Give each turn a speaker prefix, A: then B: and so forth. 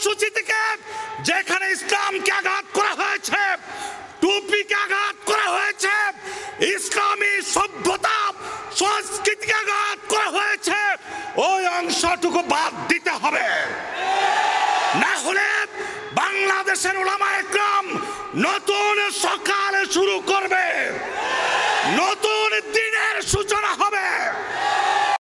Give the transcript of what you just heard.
A: কর্মসূচি থেকে যেখানে ইসলামকে আঘাত করা হয়েছে, টুপিকে আঘাত করা হয়েছে, ইসলামী সভ্যতা সংস্কৃতিকে আঘাত করা হয়েছে, ওই অংশটুকু বাদ দিতে হবে। না হলে বাংলাদেশের উলামায়ে কেরাম নতুন সকাল শুরু করবে, নতুন